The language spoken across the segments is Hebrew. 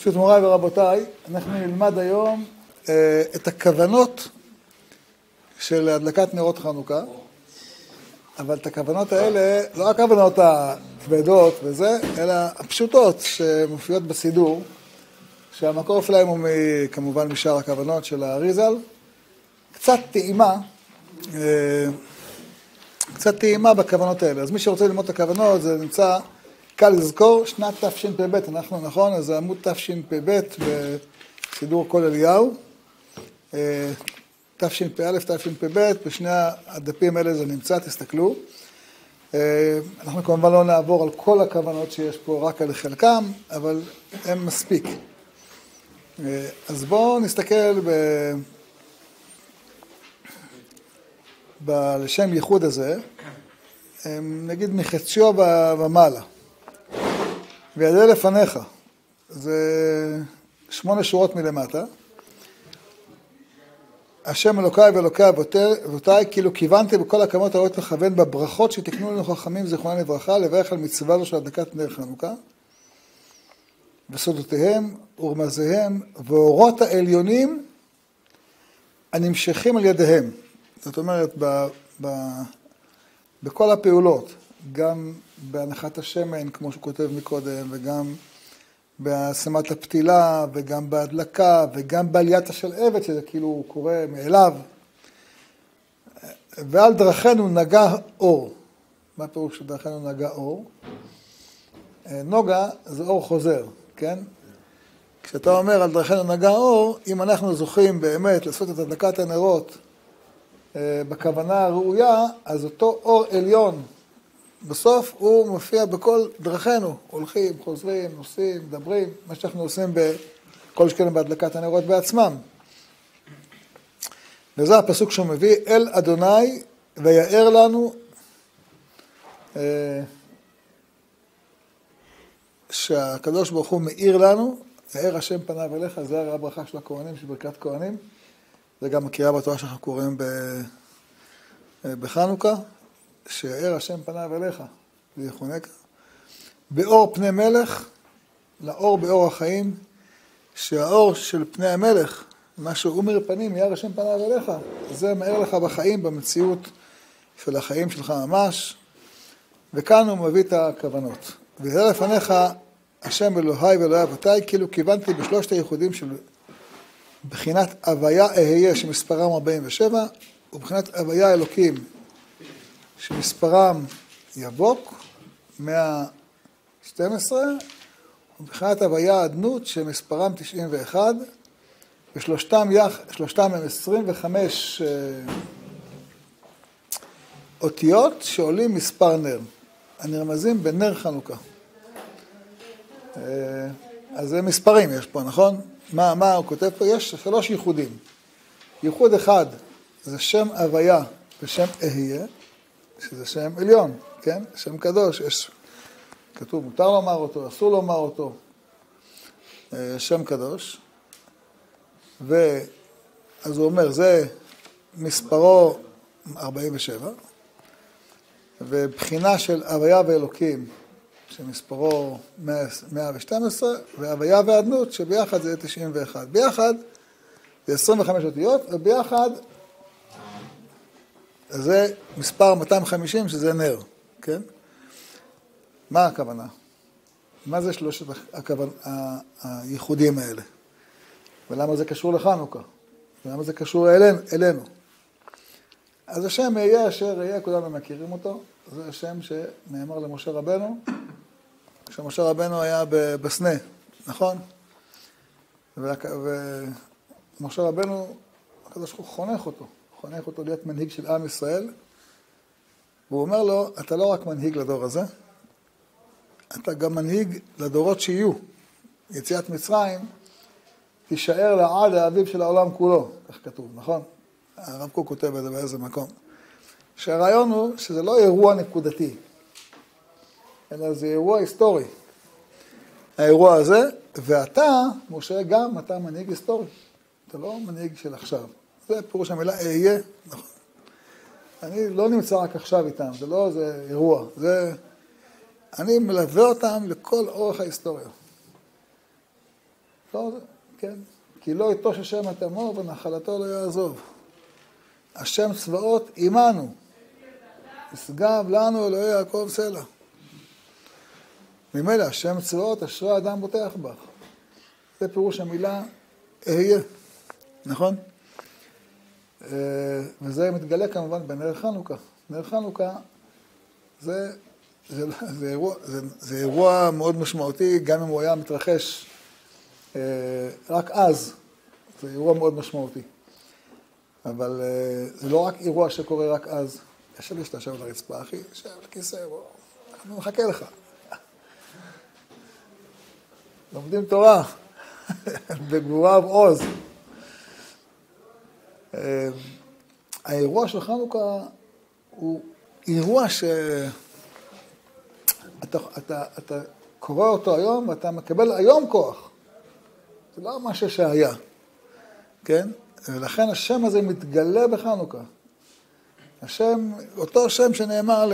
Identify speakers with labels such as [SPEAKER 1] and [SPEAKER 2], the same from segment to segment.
[SPEAKER 1] פשוט מוריי ורבותיי, אנחנו נלמד היום את הכוונות של הדלקת נרות חנוכה, אבל את הכוונות האלה, לא הכוונות הכבדות וזה, אלא הפשוטות שמופיעות בסידור, שהמקור שלהם הוא כמובן משאר הכוונות של האריזל, קצת טעימה בכוונות האלה. אז מי שרוצה ללמוד את הכוונות, זה נמצא קל לזכור, שנת תשפ"ב, אנחנו נכון, אז זה עמוד תשפ"ב בסידור כל אליהו, תשפ"א, תשפ"ב, בשני הדפים האלה זה נמצא, תסתכלו. אנחנו כמובן לא נעבור על כל הכוונות שיש פה, רק על חלקם, אבל הם מספיק. אז בואו נסתכל לשם ייחוד הזה, נגיד מחציו ומעלה. וידע לפניך, זה 8 שורות מלמטה. השם אלוקיי ואלוקי אבותיי, כאילו כיוונתי בכל הכוונות הרעות לכוון בברכות שתקנו לנו חכמים זיכרונם לברכה, לברך על מצווה זו של הדלקת נר חנוכה, וסודותיהם ורמזיהם ואורות העליונים הנמשכים על ידיהם. זאת אומרת, בכל הפעולות, גם בהנחת השמן, כמו שהוא כותב מקודם, וגם בהשמת הפתילה, וגם בהדלקה, וגם בעליית השלהבת, שזה כאילו קורה מאליו. ועל דרכנו נגע אור. מה הפירוש של דרכנו נגע אור? נוגה זה אור חוזר, כן? כשאתה אומר על דרכנו נגע אור, אם אנחנו זוכים באמת לעשות את הדלקת הנרות בכוונה הראויה, אז אותו אור עליון, בסוף הוא מופיע בכל דרכנו, הולכים, חוזרים, נוסעים, מדברים, מה שאנחנו עושים בכל שכן בהדלקת הנרות בעצמם. וזה הפסוק שהוא מביא, אל אדוני ויער לנו, שהקדוש ברוך הוא מאיר לנו, יאר השם פניו אליך, זה הרי הברכה של הכהנים, של ברכת כהנים, זה גם הקריאה בתורה שאנחנו קוראים בחנוכה, שיאר השם פניו אליך, ויחונקה. באור פני מלך, לאור באור החיים, שהאור של פני המלך, מה שהוא מאיר פנים, יאר השם פניו אליך, זה מאיר לך בחיים, במציאות של החיים שלך ממש, וכאן הוא מביא את הכוונות. וזה לפניך, השם אלוהי ואלוהי אבותיי, כאילו כיוונתי בשלושת הייחודים של בחינת הוויה אהיה, שמספרם 47, ובחינת הוויה אלוקים, שמספרם יבוק, 112, ובחינת הוויה אדנות, שמספרם 91, ושלושתם הם 25 אותיות שעולים מספר נר, הנרמזים בנר חנוכה. אז זה מספרים יש פה, נכון? מה הוא כותב פה? יש 3 ייחודים. ייחוד אחד זה שם הוויה ושם אהיה, שזה שם עליון, כן? שם קדוש, יש, כתוב מותר לומר אותו, אסור לומר אותו, שם קדוש. ואז הוא אומר, זה מספרו 47, ובחינה של הוויה ואלוקים, שמספרו 112, והוויה והאדנות, שביחד זה 91. ביחד זה 25 אותיות, וביחד זה מספר 250, שזה נר, כן? מה הכוונה? מה זה שלושת הייחודים האלה? ולמה זה קשור לחנוכה? ולמה זה קשור אלינו? אז השם יהיה אשר יהיה, כולנו מכירים אותו, זה השם שנאמר למשה רבנו, כשמשה רבנו היה בסנה, נכון? ומשה רבנו, הקדוש ברוך הוא חונך אותו להיות מנהיג של עם ישראל, והוא אומר לו, אתה לא רק מנהיג לדור הזה, אתה גם מנהיג לדורות שיהיו. יציאת מצרים תישאר לעד האביב של העולם כולו, כך כתוב, נכון? הרב קוק כותב את זה באיזה מקום. שהרעיון הוא שזה לא אירוע נקודתי, אלא זה אירוע היסטורי. האירוע הזה, ואתה, משה, גם אתה מנהיג היסטורי. אתה לא מנהיג של עכשיו. זה פירוש המילה אהיה, נכון. אני לא נמצא רק עכשיו איתם, זה לא איזה אירוע. אני מלווה אותם לכל אורך ההיסטוריה. לא, כן. כי לא יטוש השם את עמו ונחלתו לא יעזוב. השם צבאות עמנו. ישגב לנו אלוהי יעקב סלע. ממילא, השם צבאות אשרי אדם בוטח בך. זה פירוש המילה אהיה. נכון? וזה מתגלה כמובן בנר חנוכה. נר חנוכה זה אירוע מאוד משמעותי, גם אם הוא היה מתרחש רק אז. זה אירוע מאוד משמעותי. אבל זה לא רק אירוע שקורה רק אז. יש לי שאתה יושב על הרצפה, אחי, יושב על הכיסא, אני מחכה לך. לומדים תורה, בגבורה ועוז. האירוע של חנוכה הוא אירוע שאתה קורא אותו היום ואתה מקבל היום כוח. זה לא משהו שהיה, כן? ולכן השם הזה מתגלה בחנוכה. השם, אותו שם שנאמר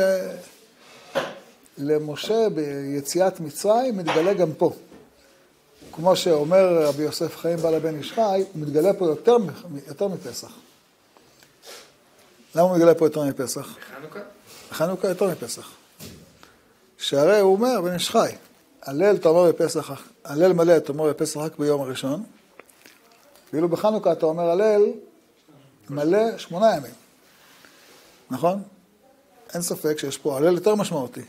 [SPEAKER 1] למשה ביציאת מצרים, מתגלה גם פה. כמו שאומר רבי יוסף חיים בעל הבן איש חי, הוא מתגלה פה יותר מפסח. למה הוא מתגלה פה יותר מפסח?
[SPEAKER 2] בחנוכה?
[SPEAKER 1] בחנוכה יותר מפסח. שהרי הוא אומר, בן איש חי, הלל תאמר בפסח, הלל מלא תאמר בפסח רק ביום הראשון, ואילו בחנוכה אתה אומר הלל מלא 8 ימים. נכון? אין ספק שיש פה הלל יותר משמעותי.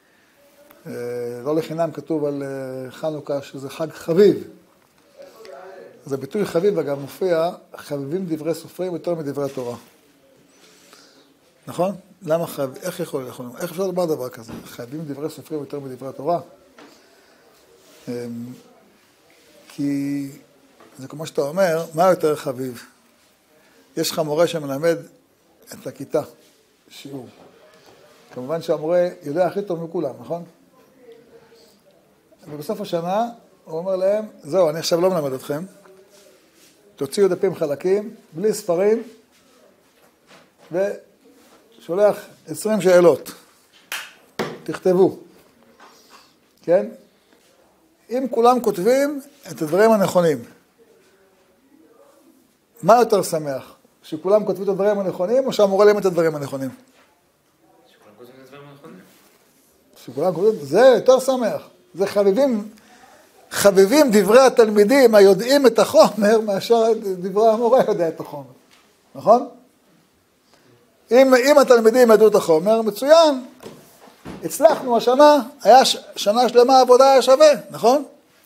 [SPEAKER 1] לא לחינם כתוב על חנוכה שזה חג חביב. זה ביטוי חביב, וגם מופיע, חביבים דברי סופרים יותר מדברי תורה. נכון? למה חביב? איך אפשר לומר דבר כזה? חביבים דברי סופרים יותר מדברי תורה? כי זה כמו שאתה אומר, מה יותר חביב? יש לך מורה שמלמד את הכיתה, שיעור. כמובן שהמורה יודע הכי טוב מכולם, נכון? ובסוף השנה הוא אומר להם, זהו, אני עכשיו לא מלמד אתכם, תוציאו דפים חלקים, בלי ספרים, ושולח 20 שאלות. תכתבו. כן? אם כולם כותבים את הדברים הנכונים, מה יותר שמח? שכולם כותבו את הדברים הנכונים, או שהמורה להם את הדברים הנכונים?
[SPEAKER 2] שכולם כותבים את הדברים הנכונים.
[SPEAKER 1] שכולם כותבים, זה יותר שמח. זה חביבים דברי התלמידים היודעים את החומר, מאשר דברי המורה יודע את החומר. נכון? אם התלמידים ידעו את החומר, מצוין. הצלחנו השנה, היה שנה שלמה עבודה היה שווה, נכון?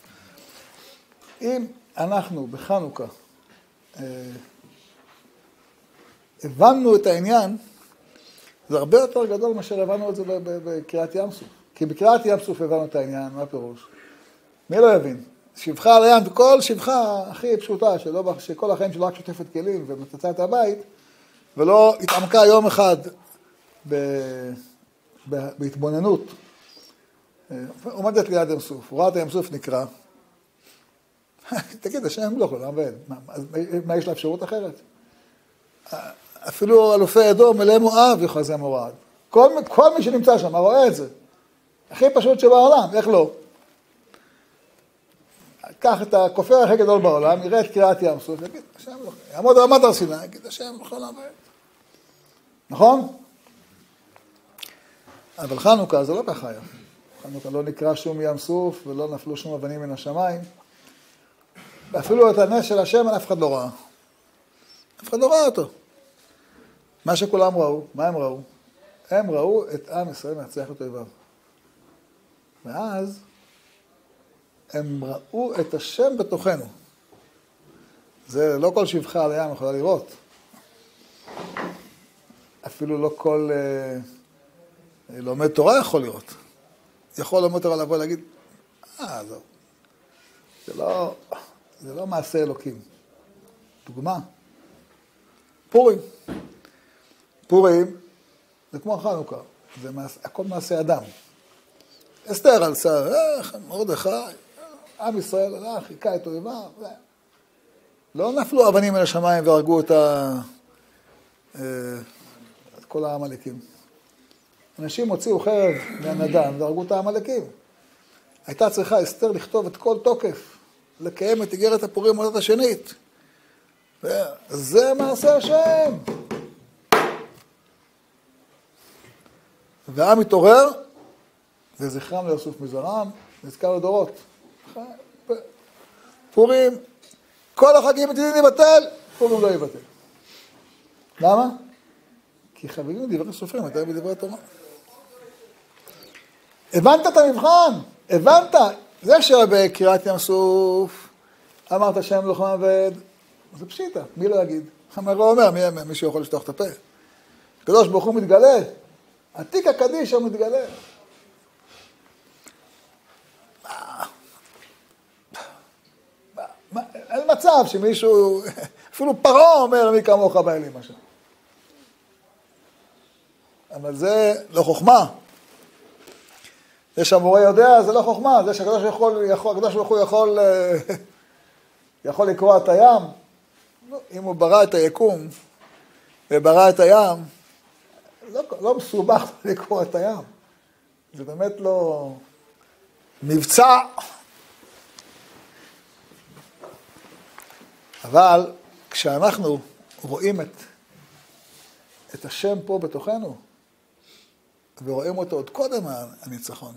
[SPEAKER 1] אם אנחנו בחנוכה הבנו את העניין, זה הרבה יותר גדול מאשר הבנו את זה בקריאת ים סוף. כי בקריאת ים סוף הבנו את העניין, מה הפירוש? מי לא יבין? שבחה על הים, כל שבחה הכי פשוטה, שכל החיים שלו רק שוטפת כלים ומתצה את הבית, ולא התעמקה יום אחד בהתבוננות. עומדת ליד ים סוף, הוא ראה את הים סוף נקרא. תגיד, השם לא יכול לעבד. מה יש לה אפשרות אחרת? אפילו אלופי אדום, מלא מואב יחזה מורד. כל מי שנמצא שם רואה את זה. הכי פשוט שבעולם, איך לא? קח את הכופר הכי גדול בעולם, יראה את קריאת ים סוף, יגיד, השם לא יכול. יעמוד רמת הר סיני, יגיד, השם לא יכול לעבד. נכון? אבל חנוכה זה לא ככה היה. חנוכה לא נקרא שום ים סוף, ולא נפלו שום אבנים מן השמיים. ואפילו את הנס של השם אף אחד לא ראה. אף אחד לא ראה אותו. מה שכולם ראו, מה הם ראו? הם ראו את עם ישראל מנצח את אויביו. ואז הם ראו את השם בתוכנו. זה לא כל שבחה על הים יכולה לראות. אפילו לא כל לומד תורה יכול לראות. יכול לומד תורה לבוא ולהגיד, זהו. זה לא מעשה אלוקים. דוגמה. פורים. פורים זה כמו חנוכה. זה הכל מעשה אדם. אסתר על שר, מרדכי, עם ישראל הלך, חיכה את אויביו. לא נפלו אבנים אל השמיים והרגו את כל העמלקים. אנשים הוציאו חרב מהנדן והרגו את העמלקים. הייתה צריכה אסתר לכתוב את כל תוקף לקיים את איגרת הפורים במתת השנית. זה מעשה השם. והעם מתעורר, וזכרם ליוסף מזרעם, נזכר לדורות. פורים, כל החגים עתידים לבטל, פורים לא יבטל. למה? כי חברים דברי סופרים, יותר מדברי התורה. הבנת את המבחן? הבנת? זה שבקריאת ים סוף אמרת שם לוחם עבד, זה פשיטה, מי לא יגיד? לא אומר, מי שיכול לשטוח את הפה. הקדוש ברוך הוא מתגלה, עתיק הקדיש הוא מתגלה. אין מצב שמישהו, אפילו פרעה אומר מי כמוך באלים השם. אבל זה לא חוכמה. זה שהמורה יודע, זה לא חוכמה. זה שהקדוש ברוך הוא יכול לקרוא את הים. אם הוא ברא את היקום וברא את הים, לא מסובך לקרוא את הים. זה באמת לא מבצע. אבל כשאנחנו רואים את השם פה בתוכנו, ורואים אותו עוד קודם הניצחון,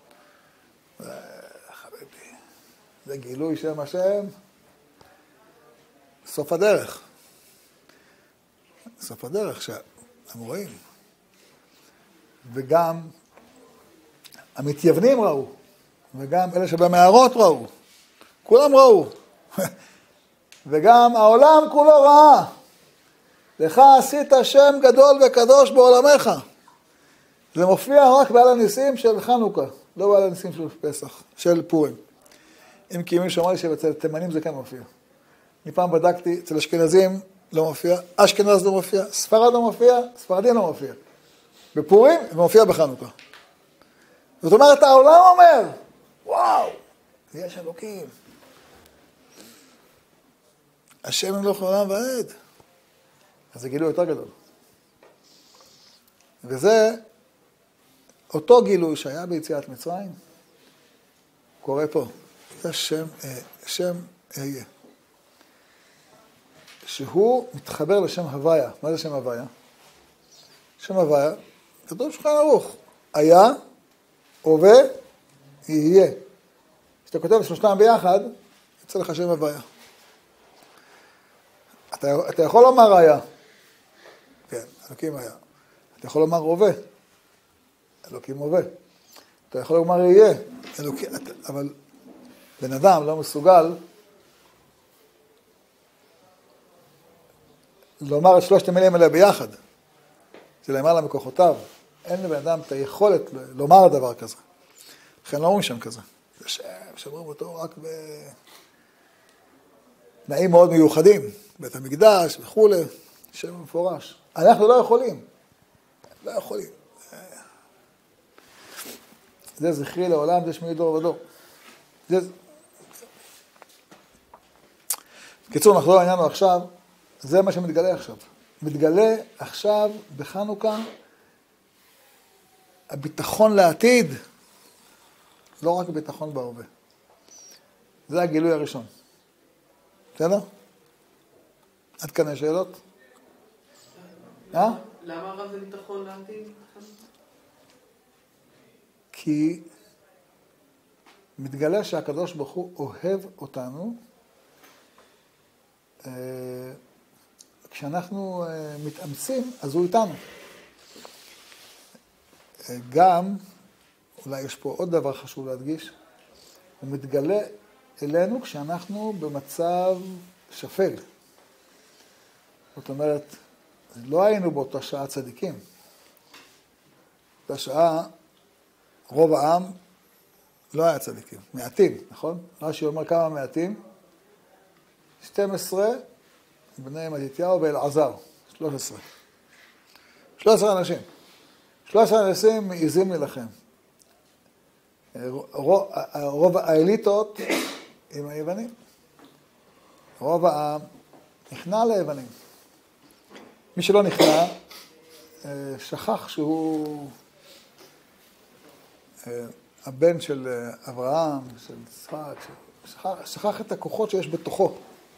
[SPEAKER 1] חביבי, זה גילוי שם השם, סוף הדרך. סוף הדרך שאנחנו רואים. וגם המתייוונים ראו, וגם אלה שבמערות ראו, כולם ראו. וגם העולם כולו ראה. לך עשית שם גדול וקדוש בעולמך. זה מופיע רק בעל הניסים של חנוכה, לא בעל הניסים של פסח, של פורים. אם כי מי שאומר לי שאצל תימנים זה כן מופיע. אני פעם בדקתי, אצל אשכנזים לא מופיע, אשכנז לא מופיע, ספרד לא מופיע, ספרדים לא מופיע. בפורים זה מופיע בחנוכה. זאת אומרת, העולם אומר, וואו, יש אלוקים. השם ימלוך לעולם ועד. אז זה גילוי יותר גדול. וזה אותו גילוי שהיה ביציאת מצרים, קורה פה. זה שם אהיה. שהוא מתחבר לשם הוויה. מה זה שם הוויה? שם הוויה, כתוב שולחן ערוך. היה, הווה, יהיה. כשאתה כותב שלושתם ביחד, יצא לך שם הוויה. אתה יכול לומר היה. כן, אלוקים היה. אתה יכול לומר הווה. אלוקים הווה. אתה יכול לומר יהיה. אלוקים, אבל בן אדם לא מסוגל לומר את שלושת המילים האלה ביחד. זה למעלה מכוחותיו. אין לבן אדם את היכולת לומר דבר כזה. לכן לא אומרים שם כזה. זה שם, שאומרים אותו רק בתנאים מאוד מיוחדים. בית המקדש וכו', שם מפורש. אנחנו לא יכולים. לא יכולים. זה זכרי לעולם, זה שמי דור ודור. בקיצור, נחזור לעניינו עכשיו, זה מה שמתגלה עכשיו. מתגלה עכשיו בחנוכה הביטחון לעתיד, לא רק הביטחון בהווה. זה הגילוי הראשון. בסדר? עד כאן השאלות?
[SPEAKER 3] למה הרב זה ביטחון לעתיד?
[SPEAKER 1] כי מתגלה שהקדוש ברוך הוא אוהב אותנו, כשאנחנו מתאמצים, אז הוא איתנו. גם, אולי יש פה עוד דבר חשוב להדגיש, הוא מתגלה אלינו כשאנחנו במצב שפל. זאת אומרת, לא היינו באותה שעה צדיקים. באותה שעה, רוב העם לא היה צדיקים, מעטים, נכון? רש"י אומר כמה מעטים? 12 בני מתתיהו ואלעזר, 13. 13 אנשים. 13 אנשים מעיזים להילחם. רוב האליטות עם היוונים. רוב העם נכנע ליוונים. מי שלא נכנע, שכח שהוא הבן של אברהם, של יצחק, שכח את הכוחות שיש בתוכו.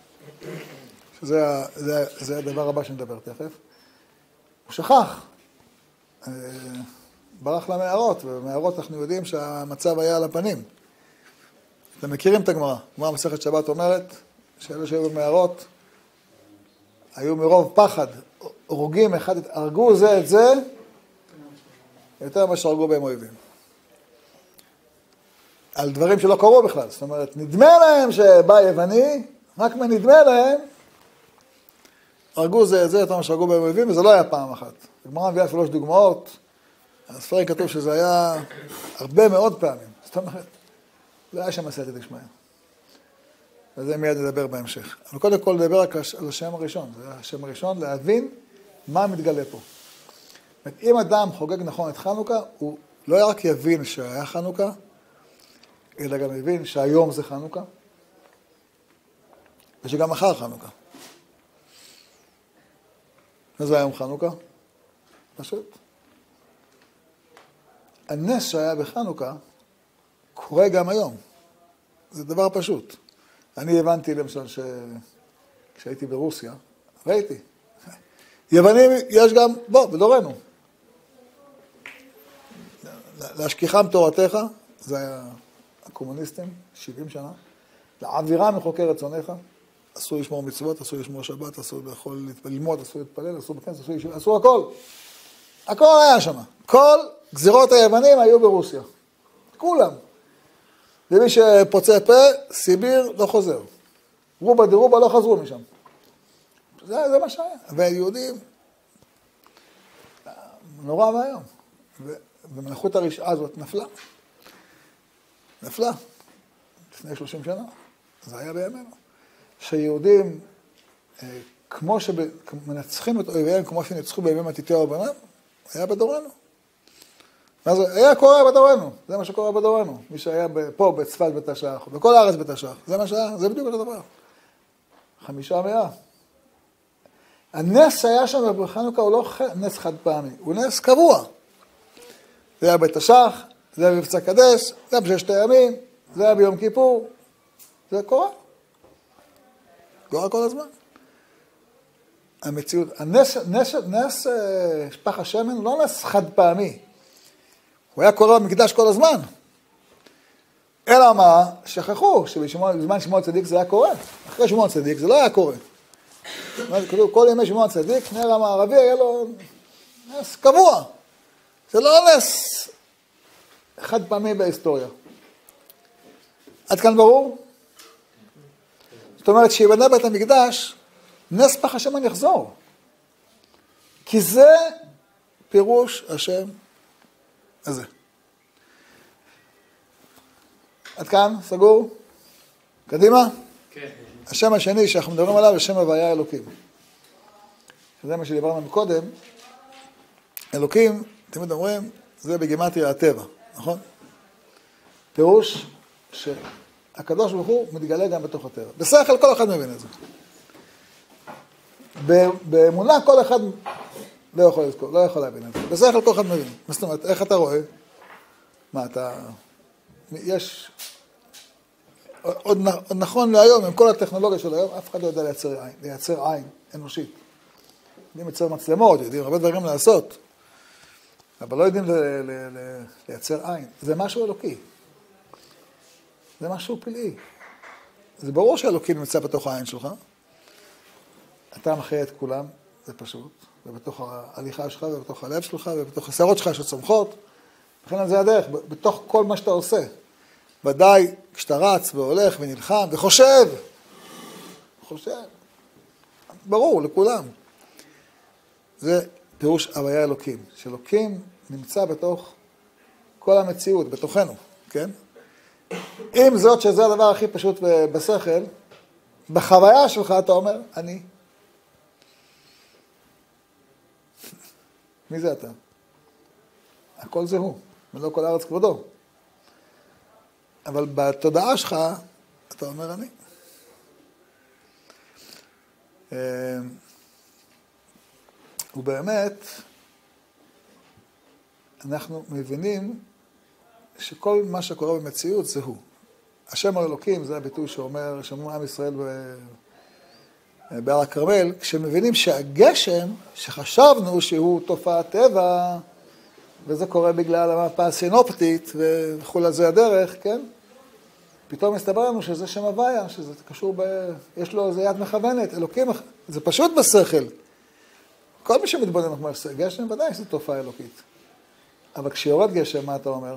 [SPEAKER 1] זה הדבר הבא שנדבר תכף. הוא שכח. ברח למערות, ובמערות אנחנו יודעים שהמצב היה על הפנים. אתם מכירים את הגמרא. גמרא מסכת שבת אומרת שאלה שהיו במערות היו מרוב פחד, הורגים אחד, הרגו זה את זה, יותר ממה שהרגו בהם אויבים. על דברים שלא קרו בכלל. זאת אומרת, נדמה להם שבא יווני, רק מנדמה להם, הרגו זה את זה, יותר ממה שהרגו בהם אויבים, וזה לא היה פעם אחת. הגמרא מביאה 3 דוגמאות, הספרים כתוב שזה היה הרבה מאוד פעמים. זאת אומרת, לא היה שם עשייתא דשמיא. וזה מיד נדבר בהמשך. אבל קודם כל נדבר רק על השם הראשון. זה השם הראשון, להבין מה מתגלה פה. אם אדם חוגג נכון את חנוכה, הוא לא רק יבין שהיה חנוכה, אלא גם יבין שהיום זה חנוכה, ושגם מחר חנוכה. וזה היום חנוכה? פשוט. הנס שהיה בחנוכה קורה גם היום. זה דבר פשוט. אני הבנתי למשל כשהייתי ברוסיה, ראיתי. יוונים יש גם, בדורנו. להשכיחם תורתך, זה היה הקומוניסטים, 70 שנה. לעבירה מחוקי רצונך, אסור לשמור מצוות, אסור לשמור שבת, אסור ללמוד, אסור להתפלל, אסור בכנס, אסור הכל. הכל היה שם. כל גזירות היוונים היו ברוסיה. כולם. ומי שפוצע פה, סיביר, לא חוזר. רובה דרובה לא חזרו משם. זה מה שהיה. והיהודים, נורא והיום. ומלכות הרשעה הזאת נפלה. נפלה. לפני 30 שנה. זה היה בימינו. שיהודים, כמו שמנצחים את אויביהם, כמו שניצחו בימי מתתיהו ובניו, היה בדורנו. מה זה? היה קורה בדורנו. זה מה שקורה בדורנו. מי שהיה פה בצפת בתש"ח, בכל הארץ בתש"ח. זה מה שהיה, זה בדיוק אותו דבר. 500. הנס שהיה שם בחנוכה הוא לא נס חד פעמי, הוא נס קבוע. זה היה בתש"ח, זה היה במבצע קדש, זה היה בששת הימים, זה היה ביום כיפור. זה קורה. קורה כל הזמן. המציאות, נס פח השמן הוא לא נס חד פעמי. הוא היה קורה במקדש כל הזמן. אלא מה? שכחו שבזמן שמעון צדיק זה היה קורה. אחרי שמעון צדיק זה לא היה קורה. כל ימי שמעון צדיק, נר המערבי היה לו נס קבוע. זה לא נס חד פעמי בהיסטוריה. עד כאן ברור? זאת אומרת שיבנה בית המקדש, נס פח השמן יחזור. כי זה פירוש השם הזה. עד כאן, סגור? קדימה?
[SPEAKER 2] כן.
[SPEAKER 1] השם השני שאנחנו מדברים עליו, השם הוויה אלוקים. זה מה שדיברנו מקודם. אלוקים, תמיד אומרים, זה בגימטריה הטבע, נכון? פירוש שהקדוש ברוך הוא מתגלה גם בתוך הטבע. בשכל כל אחד מבין את זה. באמונה כל אחד לא יכול לזכור, לא יכול להבין את זה. בשכל כל אחד מבין. מה זאת אומרת, איך אתה רואה? מה, יש... עוד נכון להיום, עם כל הטכנולוגיה של היום, אף אחד לא יודע לייצר עין אנושית. יודעים לייצר מצלמות, יודעים הרבה דברים לעשות, אבל לא יודעים לייצר עין. זה משהו אלוקי. זה משהו פלאי. זה ברור שאלוקי נמצא בתוך העין שלך. אתה מחיה את כולם, זה פשוט. ובתוך ההליכה שלך, ובתוך הלב שלך, ובתוך השערות שלך שצומחות. לכן זה הדרך, בתוך כל מה שאתה עושה. ודאי, כשאתה רץ והולך ונלחם וחושב, ברור לכולם. זה פירוש הוויה אלוקים, שאלוקים נמצא בתוך כל המציאות, בתוכנו, כן? אם זאת שזה הדבר הכי פשוט בשכל, בחוויה שלך אתה אומר, אני. מי זה אתה? הכל זה הוא, ולא כל הארץ כבודו. אבל בתודעה שלך, אתה אומר אני. ובאמת, אנחנו מבינים שכל מה שקורה במציאות זה הוא. השם האלוקים, זה הביטוי שאומרים עם ישראל בהר הכרמל, כשמבינים שהגשם שחשבנו שהוא תופעת טבע, וזה קורה בגלל המפה הסינופטית וכו' זה הדרך, כן? פתאום מסתבר לנו שזה שם הוויה, שזה קשור יש לו איזה יד מכוונת, אלוקים, זה פשוט בשכל. כל מי שמתבונן אומר, גשם ודאי שזו תופעה אלוקית. אבל כשיורד גשם, מה אתה אומר?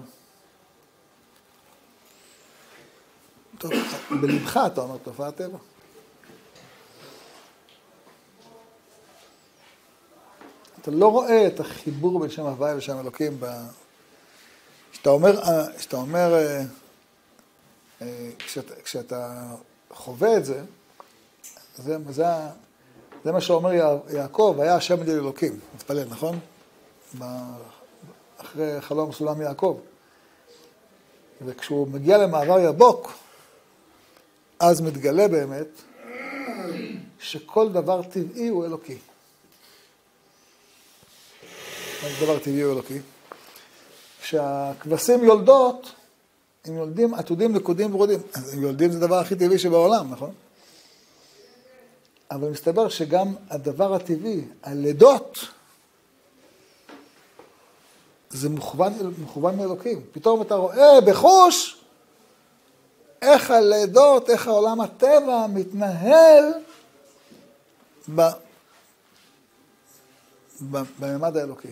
[SPEAKER 1] טוב, בלבך אתה אומר תופעת טבע. אתה לא רואה את החיבור בין שם הוויה ושם אלוקים כשאתה אומר, כשאתה חווה את זה, זה מה שאומר יעקב, היה השם אל אלוקים, מתפלל, נכון? אחרי חלום סולם יעקב. וכשהוא מגיע למעבר יבוק, אז מתגלה באמת שכל דבר טבעי הוא אלוקי. דבר טבעי הוא אלוקי. כשהכבשים יולדות, הם יולדים עתודים, נקודים ורודים. אז הם יולדים זה הדבר הכי טבעי שבעולם, נכון? אבל מסתבר שגם הדבר הטבעי, הלידות, זה מוכוון מאלוקים. פתאום אתה רואה בחוש איך הלידות, איך העולם הטבע מתנהל בממד האלוקי.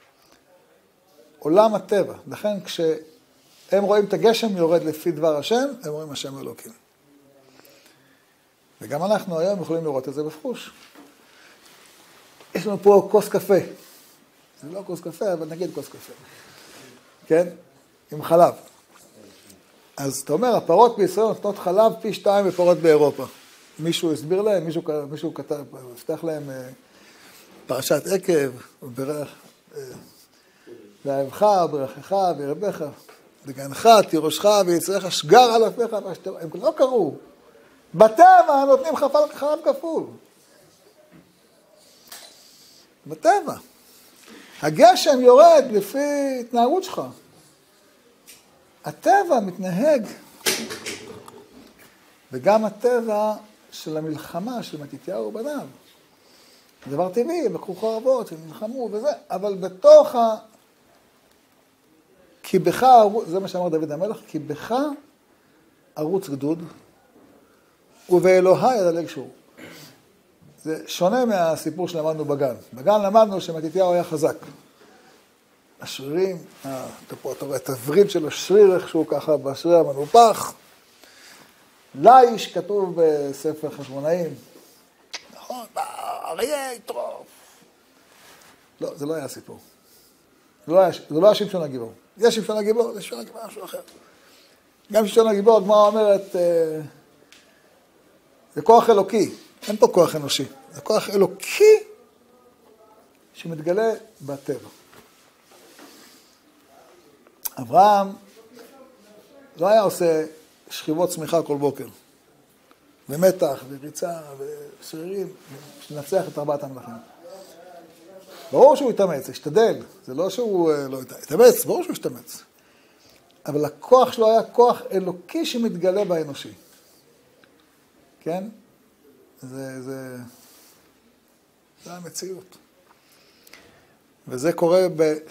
[SPEAKER 1] עולם הטבע. לכן כשהם רואים את הגשם יורד לפי דבר השם, הם רואים השם אלוקים. וגם אנחנו היום יכולים לראות את זה בחוש. יש לנו פה כוס קפה. זה לא כוס קפה, אבל נגיד כוס קפה. כן? עם חלב. אז אתה אומר, הפרות בישראל נותנות חלב פי 2 בפרות באירופה. מישהו הסביר להם, מישהו כתב, הבטח להם פרשת עקב, וברך, ואהבך, ברכך, וירבך, וגנך, תירושך, ויצריך שגר על אפיך, הם לא קראו. בטבע נותנים חלב כפול. בטבע. הגשם יורד לפי התנהגות שלך. הטבע מתנהג. וגם הטבע של המלחמה של מתתיהו ובניו. דבר טבעי, לקחו חרבות, שנלחמו וזה, אבל בתוך כי בך, זה מה שאמר דוד המלך, כי בך ערוץ גדוד, ובאלוהי ידלג שור. זה שונה מהסיפור שלמדנו בגן. בגן למדנו שמתתיהו היה חזק. השרירים, אתה רואה את הווריד של השריר, איכשהו ככה בשריר המנופח. ליש כתוב בספר חשמונאים. נכון, אריה יטרוף. לא, זה לא היה סיפור. זה לא היה שמשון הגיבור. יש שמשון הגיבור, זה שמשון הגיבור, משהו אחר. גם שמשון הגיבור, הגמרא אומרת, זה כוח אלוקי. אין פה כוח אנושי. זה כוח אלוקי שמתגלה בטבע. אברהם לא היה עושה שכיבות צמיחה כל בוקר. ומתח וריצה ושרירים, שנצח את 4 המלכים. ברור שהוא יתאמץ, השתדל. זה לא שהוא לא יתאמץ, ברור שהוא ישתמץ. אבל הכוח שלו היה כוח אלוקי שמתגלה באנושי. כן? זה המציאות. וזה קורה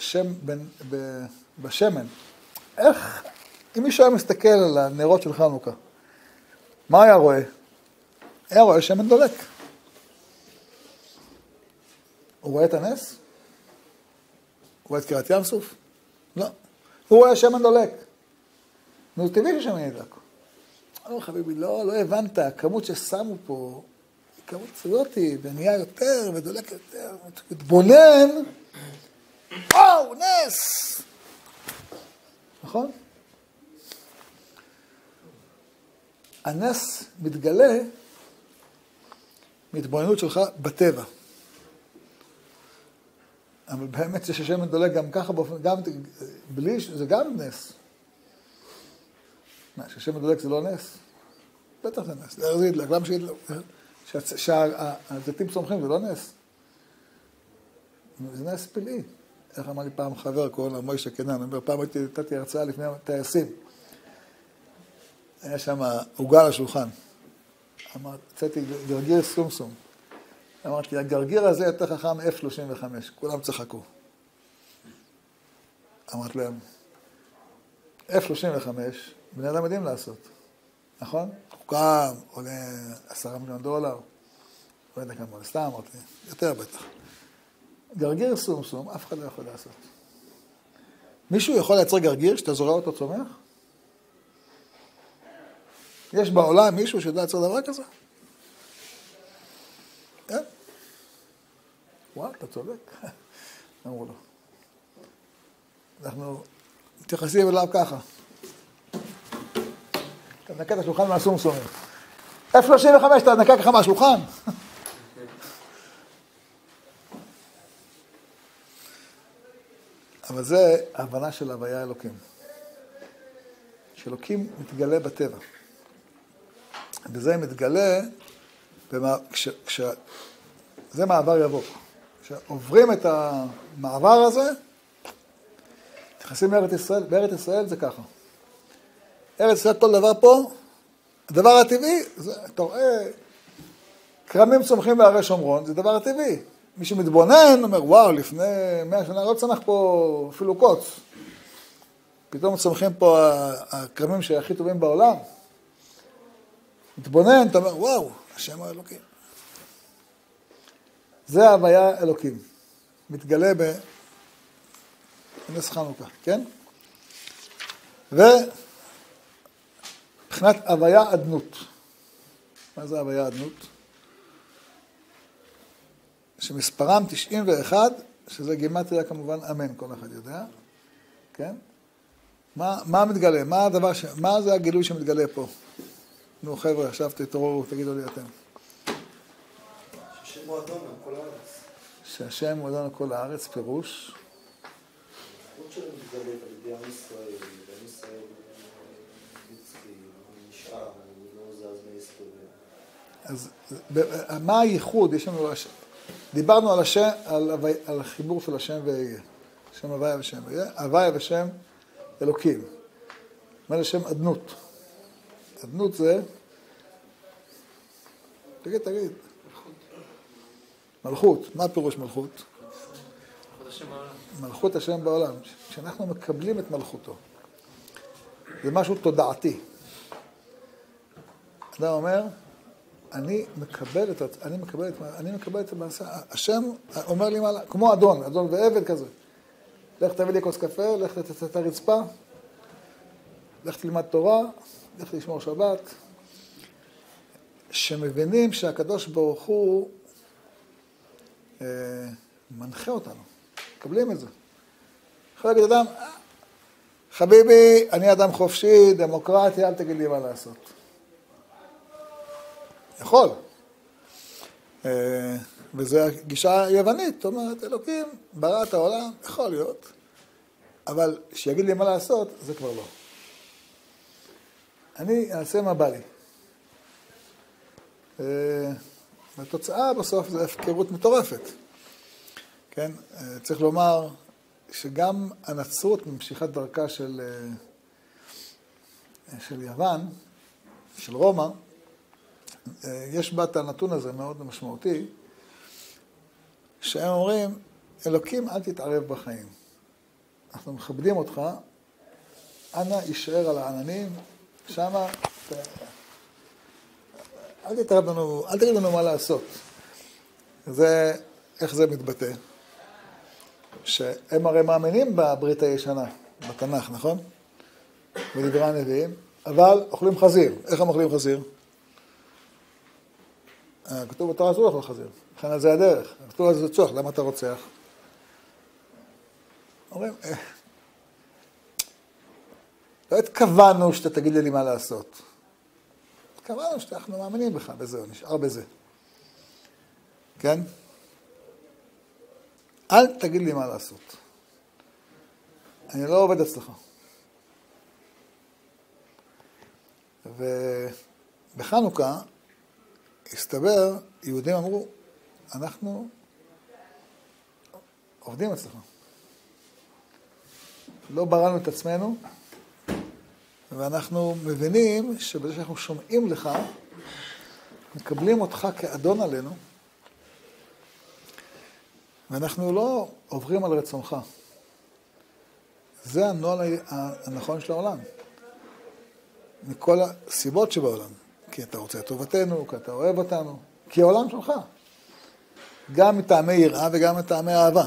[SPEAKER 1] בשמן. איך, אם מישהו היה מסתכל על הנרות של חנוכה, מה היה רואה? היה רואה שמן דולק. הוא רואה את הנס? הוא רואה את קריעת ים סוף? לא. הוא רואה שמן דולק. נו, טבעי ששמן ידלק. חביבי, לא הבנת, הכמות ששמו פה, כמות צויותי, ונהיה יותר, ודולק יותר, מתבונן, וואו, נס! נכון? הנס מתגלה מהתבוננות שלך בטבע. אבל באמת ששמן דולק גם ככה, גם בלי, זה גם נס. מה, ששמן דולק זה לא נס? בטח זה נס. זה ידלק, למה שידלק? שהזיתים צומחים זה לא נס. זה נס פלאי. איך אמר לי פעם חבר, קוראים לה מוישה קנן, פעם נתתי הרצאה לפני טייסים. היה שם עוגה על השולחן. הוצאתי גרגיר סומסום. אמרתי, הגרגיר הזה יותר חכם F-35, כולם צחקו. אמרתי להם, F-35, בני אדם יודעים לעשות, נכון? חוקם, עולה $10 מיליון, לא יודע כמה, סתם אמרתי, יותר בטח. גרגיר סומסום, אף אחד לא יכול לעשות. מישהו יכול לייצר גרגיר שאתה זורע אותו צומח? יש בעולם מישהו שיודע לייצר דבר כזה? כן. וואו, אתה צודק. אמרו לו. אנחנו מתייחסים אליו ככה. אתה נקה את השולחן מהסומסומים. F-35, אתה נקה ככה מהשולחן. אבל זה ההבנה של הוויה אלוקים. שאלוקים מתגלה בטבע. וזה מתגלה, זה מעבר יבוא. כשעוברים את המעבר הזה, נכנסים לארץ ישראל, בארץ ישראל זה ככה. ארץ ישראל כל דבר פה, הדבר הטבעי, אתה רואה, כרמים צומחים בהרי שומרון, זה דבר הטבעי. מי שמתבונן אומר, וואו, לפני 100 שנה לא צמח פה אפילו קוץ. פתאום צומחים פה הכרמים שהכי טובים בעולם. מתבונן, אתה אומר, וואו, השם האלוקים. זה ההוויה אלוקים. מתגלה בנס חנוכה, כן? ובחינת הוויה אדנות. מה זה הוויה אדנות? שמספרם 91, שזה גימטריה כמובן אמן, כל אחד יודע, כן? מה מתגלה? מה זה הגילוי שמתגלה פה? נו חבר'ה, עכשיו תתעוררו, תגידו לי אתם.
[SPEAKER 4] שהשם הוא אדון על כל הארץ.
[SPEAKER 1] שהשם הוא אדון על כל הארץ, פירוש.
[SPEAKER 4] עוד שלא מתגלת על ידי עם ישראל, ועם ישראל נצחי, הוא נשאר, הוא לא זז מההיסטוריה.
[SPEAKER 1] אז מה הייחוד? יש לנו, דיברנו על החיבור של השם ואהיה. שם הוויה ושם ואהיה. הוויה ושם אלוקים. מה זה שם אדנות? אדנות זה, תגיד. מלכות. מה פירוש מלכות?
[SPEAKER 2] מלכות השם בעולם.
[SPEAKER 1] מלכות השם בעולם. כשאנחנו מקבלים את מלכותו. זה משהו תודעתי. אדם אומר, אני מקבל את המעשה. השם אומר לי מעלה, כמו אדון ועבד כזה. לך תביא לי כוס קפה, לך תצא את הרצפה, לך תלמד תורה, לך לשמור שבת. שמבינים שהקדוש ברוך הוא מנחה אותנו. מקבלים את זה. יכול להגיד אדם, חביבי, אני אדם חופשי, דמוקרטיה, אל תגיד לי מה לעשות. יכול. וזו הגישה היוונית, זאת אומרת, אלוקים ברא את העולם, יכול להיות, אבל שיגיד לי מה לעשות, זה כבר לא. אני אעשה מה בא לי. והתוצאה בסוף זה הפקרות מטורפת. כן? צריך לומר שגם הנצרות ממשיכת דרכה של יוון, של רומא, יש בה את הנתון הזה מאוד משמעותי, שהם אומרים, אלוקים אל תתערב בחיים. אנחנו מכבדים אותך, אנא יישאר על העננים, שמה, אל תגיד לנו מה לעשות. זה, איך זה מתבטא? שהם הרי מאמינים בברית הישנה, בתנ"ך, נכון? בדברי הנביאים, אבל אוכלים חזיר. איך הם אוכלים חזיר? כתוב בתורה אסור לאכול חזיר, לכן על זה הדרך. כתוב על זה צורך, למה אתה רוצח? אומרים, לא התכוונו שאתה תגיד לי מה לעשות. התכוונו שאנחנו מאמינים בך, בזה, נשאר בזה. כן? אל תגיד לי מה לעשות. אני לא עובד אצלך. ובחנוכה הסתבר, יהודים אמרו, אנחנו עובדים אצלך. לא בראנו את עצמנו, ואנחנו מבינים שבזה שאנחנו שומעים לך, מקבלים אותך כאדון עלינו, ואנחנו לא עוברים על רצונך. זה הנוהל הנכון של העולם. מכל הסיבות שבעולם. כי אתה רוצה את טובתנו, כי אתה אוהב אותנו, כי העולם שלך. גם מטעמי יראה וגם מטעמי אהבה.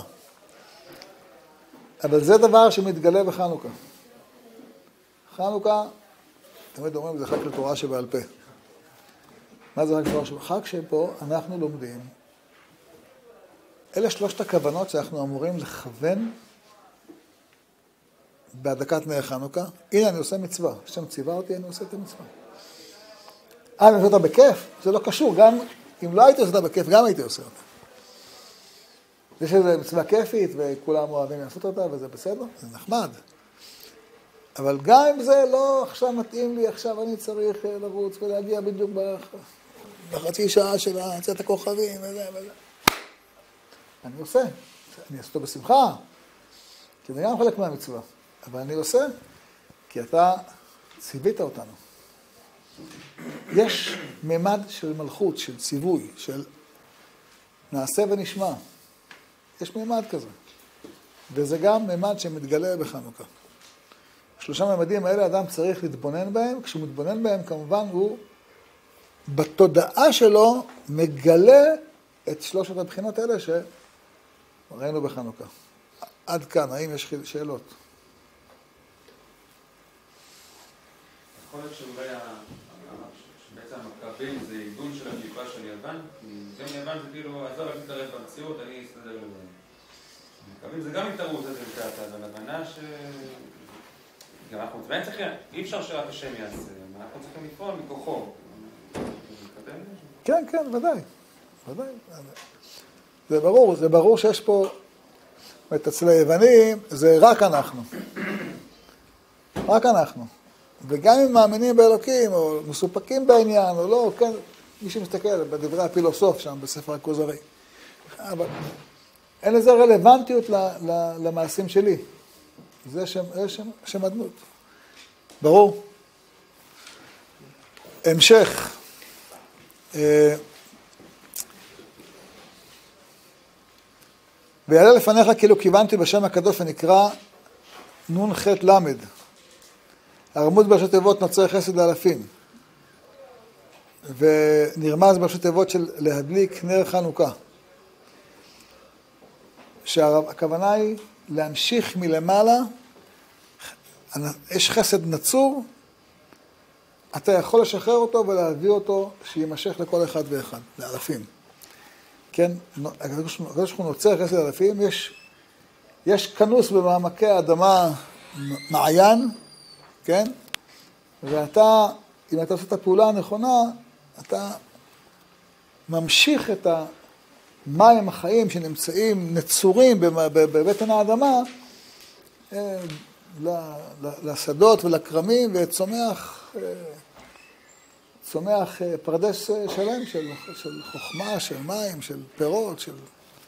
[SPEAKER 1] אבל זה דבר שמתגלה בחנוכה. חנוכה, תמיד אומרים, זה חג של תורה שבעל פה. מה זה חג של תורה שבעל פה? חג שבו אנחנו לומדים. אלה שלושת הכוונות שאנחנו אמורים לכוון בהדלקת נר חנוכה. הנה, אני עושה מצווה. השם ציווה אותי, אני עושה את המצווה. אני עושה אותה בכיף, זה לא קשור. גם אם לא הייתי עושה אותה בכיף, גם הייתי עושה אותה. זה שזה מצווה כיפית וכולם אוהבים לעשות אותה וזה בסדר, זה נחמד. אבל גם אם זה לא עכשיו מתאים לי, עכשיו אני צריך לרוץ ולהגיע בדיוק בחצי שעה של צאת הכוכבים וזה וזה. אני עושה, אני אעשה אותו בשמחה, כי זה גם חלק מהמצווה. אבל אני עושה, כי אתה ציווית אותנו. יש ממד של מלכות, של ציווי, של נעשה ונשמע. יש ממד כזה. וזה גם ממד שמתגלה בחנוכה. שלושה ממדים האלה אדם צריך להתבונן בהם. כשהוא מתבונן בהם, כמובן, הוא בתודעה שלו מגלה את שלושת הבחינות האלה שראינו בחנוכה. עד כאן, האם יש שאלות?
[SPEAKER 2] יכול להיות שאולי שבעצם המכבים זה עיגון של הקליפה של יוון, כי גם יוון זה כאילו, עזוב, אני מתערב במציאות, אני אסתדר לזה. המכבים זה גם התערבות הזה מבחינתה, אבל הבנה ש... גם אנחנו צריכים, אי אפשר שרק השם יעשה, אנחנו צריכים לפעול מכוחו.
[SPEAKER 1] כן, כן, ודאי. ודאי. זה ברור שיש פה, אצל היוונים, זה רק אנחנו. רק אנחנו. וגם אם מאמינים באלוקים, או מסופקים בעניין, או לא, כן, מי שמסתכל בדברי הפילוסוף שם, בספר הכוזרי. אבל אין לזה רלוונטיות למעשים שלי. זה שם הדמות. ברור. המשך. ויעלה לפניך כאילו כיוונתי בשם הקדוש ונקרא נ"ח למד. הרמוז בראשי תיבות נוצר חסד לאלפים. ונרמז בראשי תיבות של להדליק נר חנוכה. שהכוונה היא להמשיך מלמעלה, יש חסד נצור, אתה יכול לשחרר אותו ולהביא אותו שימשך לכל אחד ואחד, לאלפים. כן, הקדוש ברוך הוא נוצר חסד לאלפים, יש כנוס במעמקי האדמה מעיין, כן? ואתה, אם אתה עושה את הפעולה הנכונה, אתה ממשיך את המים החיים שנמצאים נצורים בבטן האדמה לשדות ולקרמים, וצומח פרדס שלם של חוכמה, של מים, של פירות, של...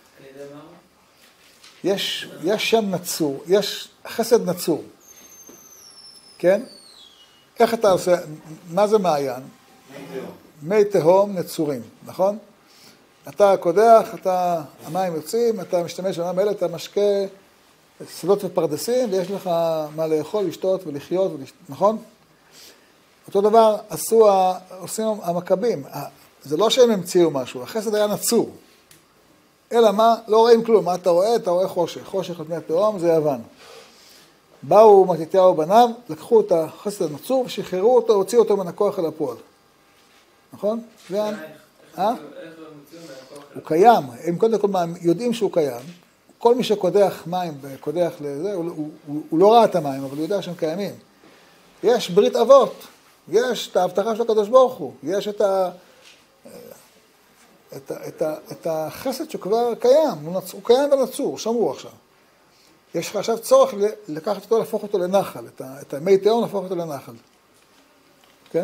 [SPEAKER 1] יש שם נצור, יש חסד נצור. כן? איך אתה עושה, מה זה מעיין? מי תהום נצורים, נכון? אתה קודח, המים יוצאים, אתה משתמש במים האלה, אתה משקה שדות ופרדסים, ויש לך מה לאכול, לשתות ולחיות, נכון? אותו דבר עושים המכבים. זה לא שהם המציאו משהו, החסד היה נצור. אלא מה? לא רואים כלום. מה אתה רואה? אתה רואה חושך. חושך על פני התהום זה יוון. באו מתתיהו בניו, לקחו את החסד הנצור ושחררו אותו, הוציאו אותו מן הכוח אל הפועל. נכון? הוא קיים. הם קודם כל יודעים שהוא קיים. כל מי שקודח מים וקודח לזה, הוא לא ראה את המים, אבל הוא יודע שהם קיימים. יש ברית אבות. יש את ההבטחה של הקדוש ברוך הוא. יש את החסד שכבר קיים. הוא קיים ונצור, שמרו עכשיו. יש לך עכשיו צורך לקחת אותו, להפוך אותו לנחל, את המי תהום להפוך אותו לנחל. כן?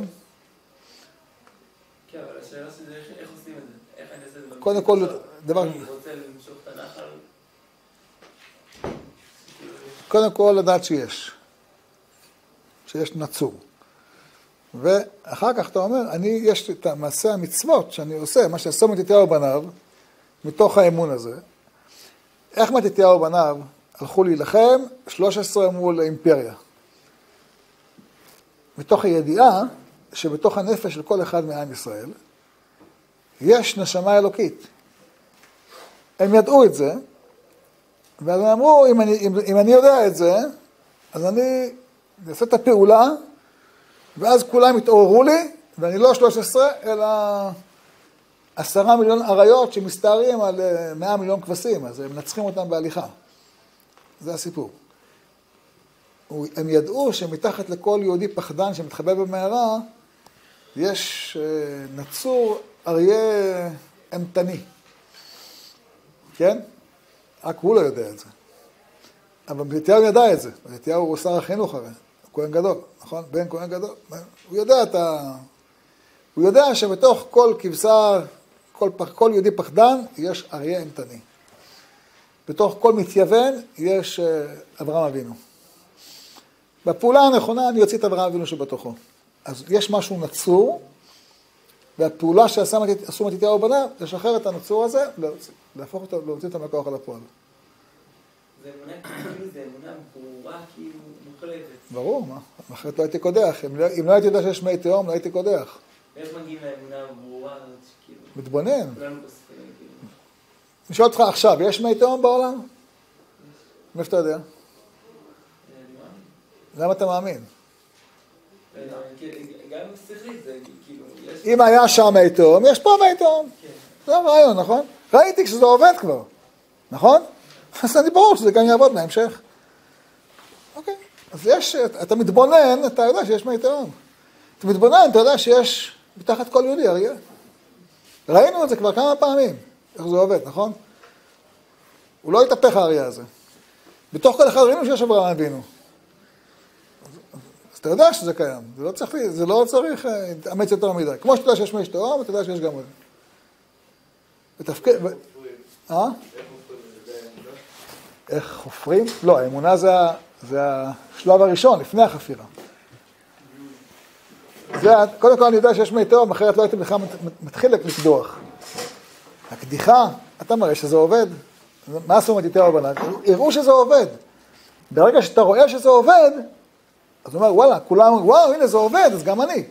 [SPEAKER 3] כן, אבל השאלה שזה איך עושים את זה? איך אני אעשה את זה?
[SPEAKER 1] קודם כל, דבר...
[SPEAKER 3] אני רוצה למשוך את הנחל.
[SPEAKER 1] קודם כל, לדעת שיש. שיש נצור. ואחר כך אתה אומר, יש את מעשה המצוות שאני עושה, מה שעשו מתתיהו בניו, מתוך האמון הזה. איך מתתיהו בניו הלכו להילחם 13 מול האימפריה? מתוך הידיעה שבתוך הנפש של כל אחד מעם ישראל, יש נשמה אלוקית. הם ידעו את זה, ואז הם אמרו, אם אני יודע את זה, אז אני אעשה את הפעולה, ואז כולם יתעוררו לי, ואני לא 13, אלא 10 מיליון עריות שמסתערים על 100 מיליון כבשים, אז הם מנצחים אותם בהליכה. זה הסיפור. הם ידעו שמתחת לכל יהודי פחדן שמתחבא במערה, יש נצור אריה אמתני. כן? רק הוא לא יודע את זה. אבל מתתיהו ידע את זה. מתתיהו הוא שר החינוך הרי. הוא כהן גדול, נכון? בן כהן גדול. הוא יודע שבתוך כל כבשה, כל יהודי פחדן, יש אריה אמתני. בתוך כל מתייוון יש אברהם אבינו. בפעולה הנכונה אני אוציא את אברהם אבינו שבתוכו. אז יש משהו נצור, והפעולה שעשו מתתיהו בניו, לשחרר את הנצור הזה, להפוך אותו, להוציא אותו מהכוח על הפועל.
[SPEAKER 3] זה אמונה ברורה, כאילו מוחלטת.
[SPEAKER 1] ברור, מה? אחרת לא הייתי קודח. אם לא הייתי יודע שיש מי תהום, לא הייתי קודח.
[SPEAKER 3] ואיך מגיעים לאמונה ברורה הזאת שכאילו...
[SPEAKER 1] מתבונן.
[SPEAKER 3] כולנו בספרים, כאילו.
[SPEAKER 1] אני שואל אותך עכשיו, יש מי תהום בעולם? מאיפה אתה יודע? למה אתה מאמין?
[SPEAKER 3] גם שכלית זה כאילו...
[SPEAKER 1] אם היה שם מי תהום, יש פה מי תהום. זה הרעיון, נכון? ראיתי כשזה עובד כבר, נכון? אז אני ברור שזה גם יעבוד בהמשך. אוקיי, אז אתה מתבונן, אתה יודע שיש מי תהום. אתה מתבונן, אתה יודע שיש מתחת כל יהודי אריה. ראינו את זה כבר כמה פעמים, איך זה עובד, נכון? הוא לא התהפך האריה הזה. בתוך כל אחד ראינו שיש אברהם אבינו. אז אתה יודע שזה קיים, זה לא צריך להתאמץ יותר מדי. כמו שאתה יודע שיש מי תהום, אתה יודע שיש גם עוד. ותפקיד... איך חופרים? לא, האמונה זה השלב הראשון, לפני החפירה. קודם כל אני יודע שיש מי תהום, אחרת לא הייתי בכלל מתחיל לקדוח. הקדיחה, אתה מראה שזה עובד. מה עשו מתתיהו בניו? הראו שזה עובד. ברגע שאתה רואה שזה עובד, אז הוא אומר, וואלה, כולם אומרים, וואו, הנה זה עובד, אז גם אני.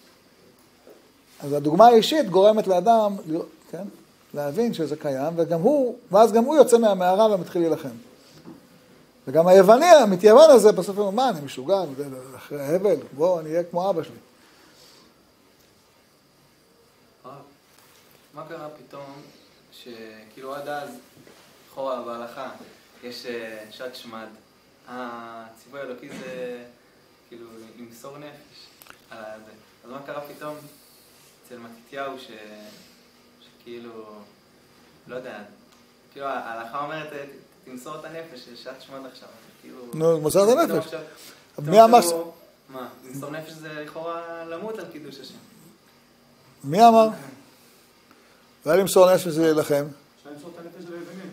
[SPEAKER 1] אז הדוגמה האישית גורמת לאדם, כן? להבין שזה קיים, ואז גם הוא יוצא מהמערה ומתחיל להילחם. וגם היווני, המתייוון הזה, בסוף הוא אומר, מה, אני משוגע, אחרי ההבל, בוא, אני אהיה כמו אבא שלי.
[SPEAKER 5] מה קרה פתאום, שכאילו עד אז, לכאורה בהלכה, יש שעת שמד. הציווי האלוקי זה כאילו למסור נפש על זה. אז מה קרה פתאום אצל מתתיהו שכאילו, לא יודע, כאילו ההלכה אומרת, תמסור את הנפש, שעת שמד עכשיו.
[SPEAKER 1] נו, מוסר את הנפש.
[SPEAKER 5] מי אמר? מה, למסור נפש זה לכאורה למות על קידוש השם.
[SPEAKER 1] מי אמר? זה היה למסור נפש זה להילחם.
[SPEAKER 6] למסור את הנפש זה ליווני,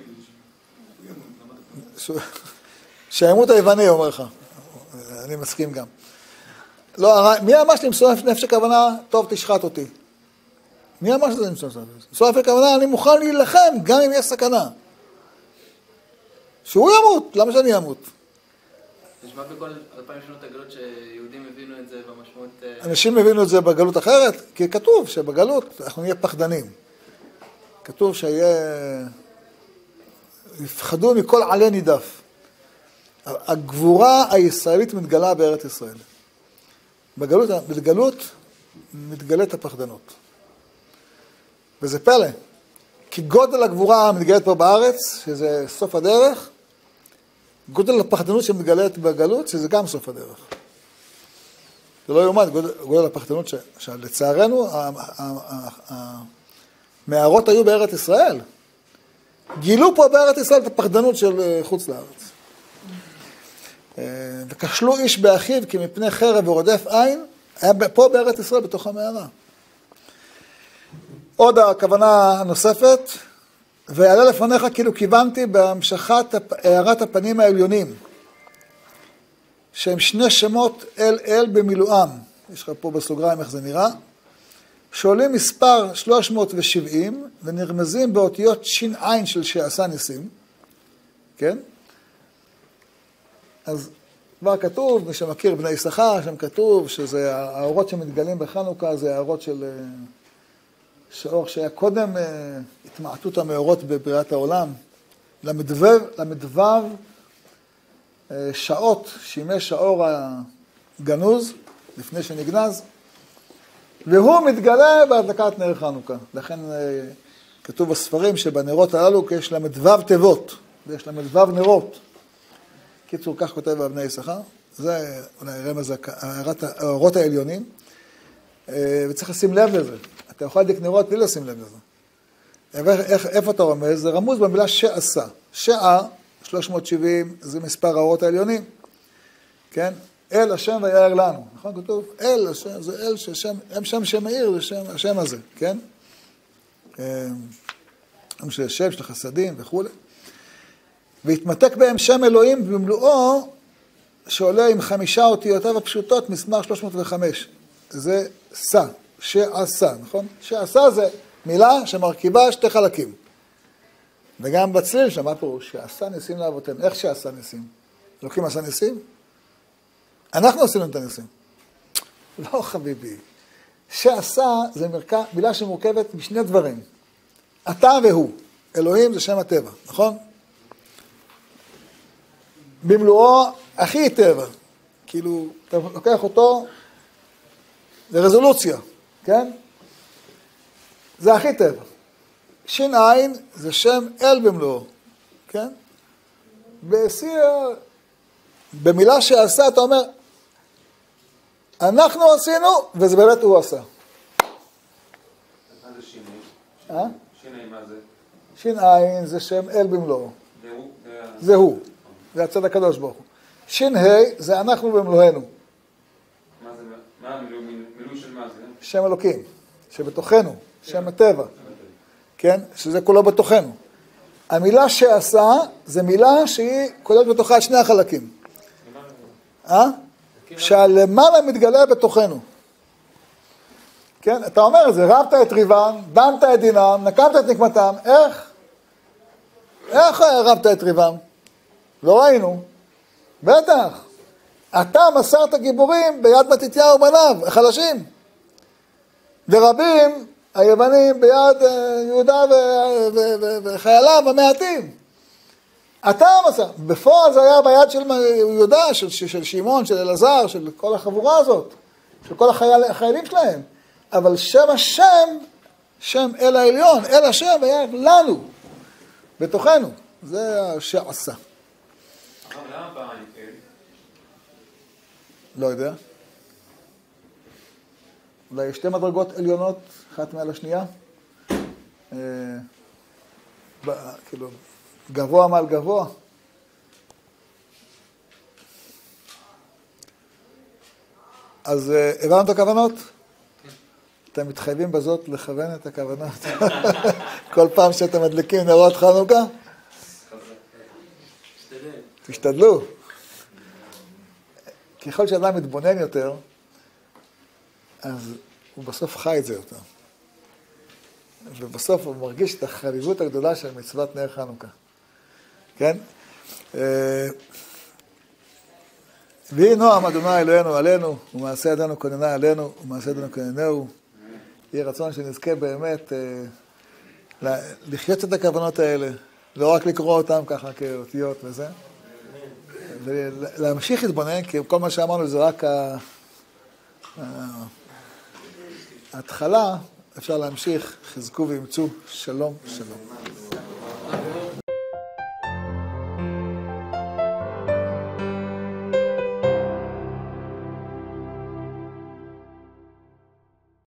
[SPEAKER 1] שימות היווני, אומר לך. אני מסכים גם. לא, מי אמר שלמסור נפש הכוונה, טוב, תשחט אותי. מי אמר שזה למסור נפש? למסור נפש הכוונה, אני מוכן להילחם, גם אם יש סכנה. שהוא ימות, למה שאני אמות?
[SPEAKER 5] נשמע בכל 2000 שנות הגלות שיהודים הבינו את זה במשמעות...
[SPEAKER 1] אנשים הבינו את זה בגלות אחרת, כי כתוב שבגלות אנחנו נהיה פחדנים. כתוב יפחדו מכל עלה נידף. הגבורה הישראלית מתגלה בארץ ישראל. בגלות מתגלית הפחדנות. וזה פלא. כי גודל הגבורה מתגלית פה בארץ, שזה סוף הדרך, גודל הפחדנות שמתגלית בגלות, שזה גם סוף הדרך. זה לא יאומן, גודל הפחדנות שלצערנו, המערות היו בארץ ישראל. גילו פה בארץ ישראל את הפחדנות של חוץ לארץ. וכשלו איש באחיו כי מפני חרב ורודף עין, היה פה בארץ ישראל בתוך המערה. עוד הכוונה הנוספת, ויעלה לפניך כאילו כיוונתי בהמשכת הערת הפנים העליונים, שהם שני שמות אל במילואם, יש לך פה בסוגריים איך זה נראה, שעולים מספר 370 ונרמזים באותיות שין עין של שעשה ניסים, כן? אז כבר כתוב, מי שמכיר בני יששכר, שם כתוב שזה האורות שמתגלים בחנוכה, זה האורות של שאור שהיה קודם התמעטות המאורות בבריאת העולם, למדבר שעות שימש האור הגנוז לפני שנגנז, והוא מתגלה בהדלקת נר חנוכה. לכן כתוב בספרים שבנרות הללו יש למדבר תיבות, ויש למדבר נרות. קיצור, כך כותב באבני יששכר, זה אולי רמז האורות העליונים, וצריך לשים לב לזה. אתה יכול להדליק נרות בלי לשים לב לזה. איפה אתה רומז? זה רמוז במילה שעשה. שעה, 370, זה מספר האורות העליונים. כן? אל השם ויער לנו. נכון? כתוב? אל השם, זה אל שם שמאיר, זה שם, השם הזה. כן? שם של חסדים וכו'. והתמתק בהם שם אלוהים במלואו, שעולה עם 5 אותיותיו הפשוטות, מספר 305. זה סע, שעשה, נכון? שעשה זה מילה שמרכיבה 2 חלקים. וגם בצליל שמה פה, שעשה ניסים לאבותיהם. איך שעשה ניסים? אלוקים עשה ניסים? אנחנו עשינו את הניסים. לא חביבי. שעשה זה מילה שמורכבת משני דברים. אתה והוא. אלוהים זה שם הטבע, נכון? במלואו הכי טבע. כאילו, אתה לוקח אותו לרזולוציה, כן? זה הכי טבע. שין עין זה שם אל במלואו, כן? במילה שעשה אתה אומר, אנחנו עשינו, וזה באמת הוא עשה.
[SPEAKER 2] מה זה שיני? שיני מה זה?
[SPEAKER 1] שין עין זה שם אל במלואו. זה הוא. זה הצד הקדוש ברוך הוא. שין ה' זה אנחנו במלואנו.
[SPEAKER 2] מה המילוי של מה זה?
[SPEAKER 1] שם אלוקים, שבתוכנו, שם הטבע. כן? שזה כולו בתוכנו. המילה שעשה זה מילה שהיא כוללת בתוכה את 2 החלקים. שהלמעלה מתגלה בתוכנו. כן? אתה אומר את זה, רבת את ריבם, דנת את דינם, נקמת את נקמתם, איך רבת את ריבם? לא ראינו. בטח. אתה מסרת גיבורים ביד מתתיהו ובניו, החלשים. ורבים, היוונים ביד יהודה וחייליו המעטים. אתה מסר. בפועל זה היה ביד של יהודה, של שמעון, של אלעזר, של כל החבורה הזאת, של כל החיילים שלהם. אבל שם השם, שם אל העליון, אל השם היה לנו, בתוכנו. זה שעשה.
[SPEAKER 2] למה פעם אני כאלה?
[SPEAKER 1] לא יודע. אולי 2 מדרגות עליונות, אחת מעל השנייה. כאילו, גבוה מעל גבוה. אז הבנו את הכוונות? אתם מתחייבים בזאת לכוון את הכוונות? כל פעם שאתם מדליקים נרות חנוכה? תשתדלו. ככל שאדם מתבונן יותר, אז הוא בסוף חי את זה יותר. ובסוף הוא מרגיש את החביבות הגדולה של מצוות נר חנוכה. כן? ויהי נועם אדוני אלוהינו עלינו, ומעשה ידינו כוננה עלינו, ומעשה ידינו כוננהו. יהי רצון שנזכה באמת לחיות את הכוונות האלה, לא רק לקרוא אותם ככה כאותיות וזה, ולהמשיך להתבונן, כי כל מה שאמרנו זה רק ההתחלה, אפשר להמשיך, חזקו ואמצו, שלום, שלום.